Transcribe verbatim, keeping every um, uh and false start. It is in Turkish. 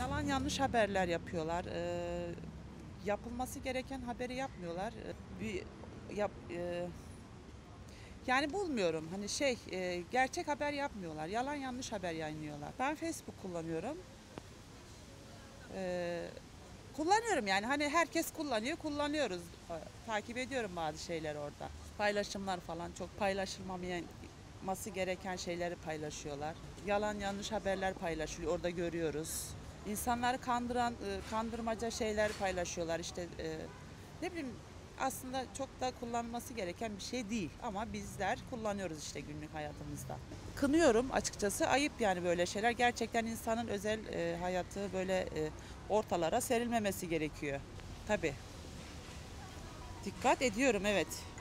Yalan yanlış haberler yapıyorlar. Ee, yapılması gereken haberi yapmıyorlar. Ee, bir yap, e, yani bulmuyorum. Hani şey e, gerçek haber yapmıyorlar. Yalan yanlış haber yayınlıyorlar. Ben Facebook kullanıyorum. Ee, kullanıyorum yani hani herkes kullanıyor, kullanıyoruz. Ee, Takip ediyorum bazı şeyler orada. Paylaşımlar falan çok paylaşılmaması gereken şeyleri paylaşıyorlar. Yalan yanlış haberler paylaşılıyor. Orada görüyoruz. İnsanları kandıran, e, kandırmaca şeyler paylaşıyorlar. İşte e, ne bileyim aslında çok da kullanılması gereken bir şey değil. Ama bizler kullanıyoruz işte günlük hayatımızda. Kınıyorum açıkçası. Ayıp yani böyle şeyler. Gerçekten insanın özel e, hayatı böyle e, ortalara serilmemesi gerekiyor. Tabii. Dikkat ediyorum, evet.